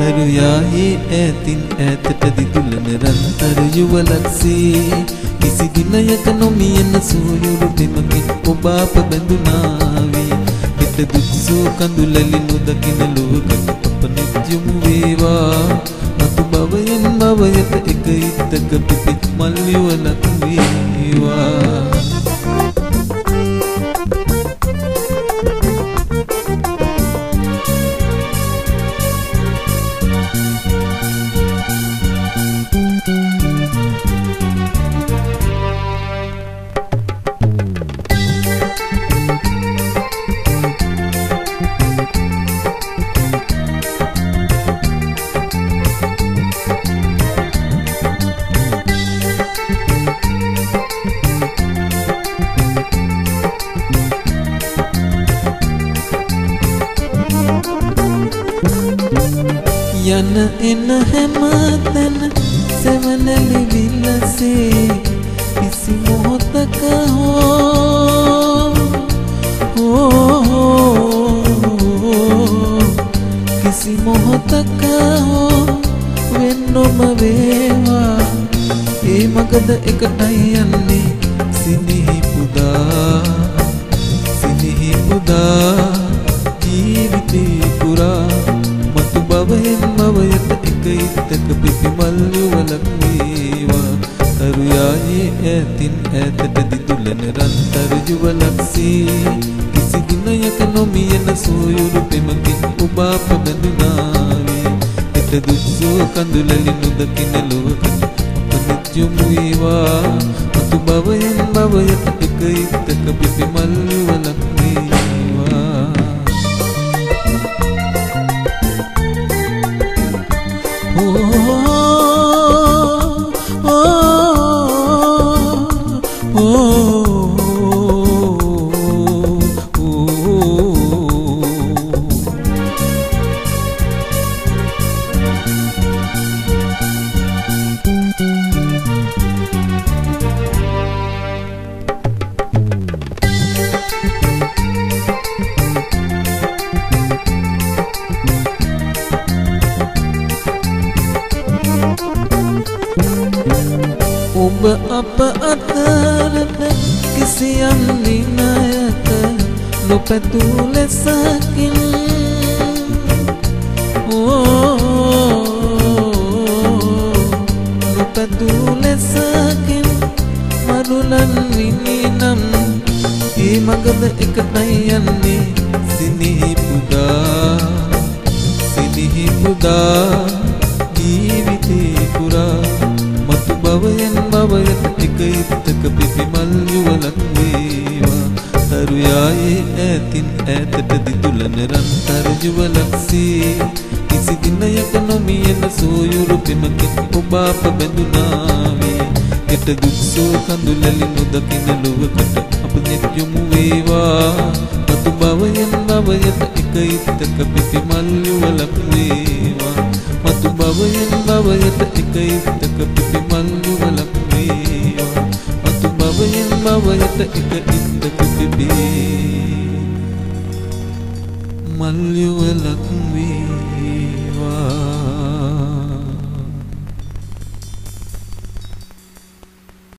තරුයාහි ඈතින් ඈතට දිදුලන රන්තර යුවලක්සේ කිසි දිනයක නොමියෙන සූයුරු පෙමකින් ඔබ අප බැඳුනාවේ හිත දුක්සෝ කඳුලැලි නොදකින ලෝකක අප නිත්‍යමු වේවා මතු භවයෙන් භවයට එක ඉත්තක පිපි මල් යුවලක් වේවා යන එන හැම තැන සෙවණැලි විලසේ කිසි මොහොතක කිසි මොහොතක වෙන්නොම වේවා ඒ මගද එකටයි යන්නේ සිනිහි පුදා ජීවිතේ පුරා භවයෙන් භවයට එක ඉත්තක පිපි මල් යුවලක් වේවා තරුයාහි ඈතින් ඈතට දිදුලන රන්තර යුවලක්සේ කිසි දිනයක නොමියෙන සූයුරු පෙමකින් ඔබ අප බැඳුනාවේ හිත දුක්සෝ කඳුලැලි නොදකින ලෝකකට අප නිත්‍යමු වේවා මතු භවයෙන් භවයට එක ඉත්තක පිපි මල් යුවලක් වේවා ඔබ අප අතරට කිසියම් දිනයක නොපැතූ ලෙසකින් නොපැතූ ලෙසකින් මරුලන් විනිනම් ඒ මගද එකටයි යන්නේ සිනිහි පුදා ජීවිතේ පුරා මතු භවයෙන් භවයට එක ඉත්තක පිපි මල් යුවලක් වේවා තරුයාහි ඈතින් ඈතට දිදුලන රන්තර යුවලක්සේ කිසි දිනයක නොමියෙන සූයුරු පෙමකින් ඔබ අප බැඳුනාවේ හිත දුක්සෝ කඳුලැලි නොදකින ලෝකකට අප නිත්‍යමු වේවා මතු භවයෙන් භවයට එක ඉත්තක පිපි මල් යුවලක් වේවා මතු භවයෙන් භවයට එක ඉත්තක පිපි මල් යුවලක් වේවා මතු භවයෙන් භවයට එක ඉත්තක පිපි මල් යුවලක් වේවා